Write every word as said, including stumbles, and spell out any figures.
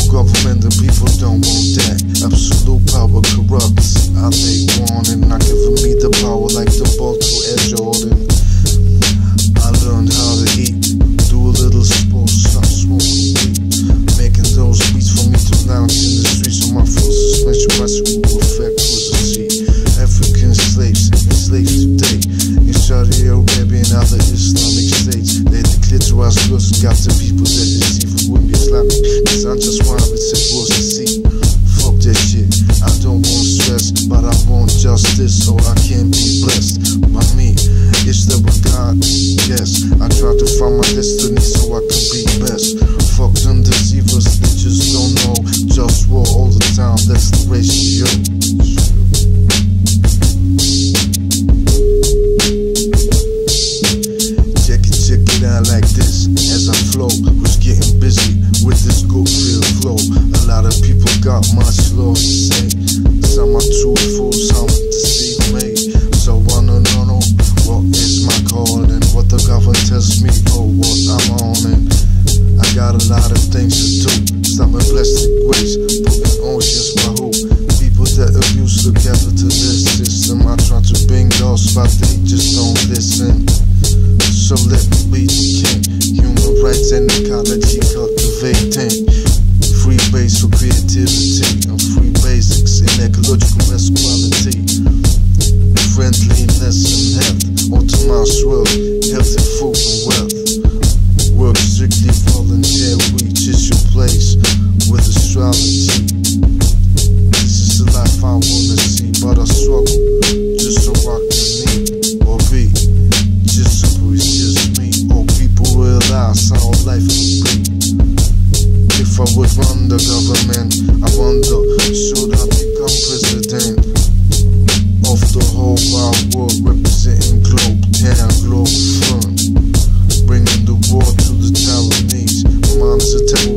government, the people don't want that. Absolute power corrupts. I take warning, not giving me the power like the ball to Air Jordan. I learned how to eat, do a little sports, stop smoking weed, making those beats for me to lounge in the streets on my full suspension bicycle effect was a seat. African slaves, enslaved today in Saudi Arabia and other Islamic states. They declitorize goods and got the people that deceive with me Islamic. Cause I just want it said was a seat. Fuck that shit, I don't want stress, but I want justice so I can be blessed by me. Is there a God? Yes, I try to find my destiny so I can be best. Fuck them deceivers, they just don't know. Just war all the time, that's the ratio. Check it, check it out like this. As I flow, was getting busy with this good feel flow. A lot of people got much love to say. Some are too full, some deceive me. So I don't know what is my calling, what the government tells me, or what I'm on. And I got a lot of things to do. Stopping plastic waste, putting oceans by who? People that abuse the capitalist system. I try to bring those, but they just don't listen. So let me be the king. Human rights and ecology cultivating. Free base for creativity and free basics in ecological equality. Friendliness and health, automizes wealth, healthy food and wealth. Work strictly voluntary, just your place with astrology. This is the life I wanna see, but I struggle just so I can eat or be. Just so it's just me, or people realize how life will be. If I would run the government, I wonder, should I become president of the whole wide world, representing globe town, Globalfirm, bringing the war to the Taiwanese. Mine is a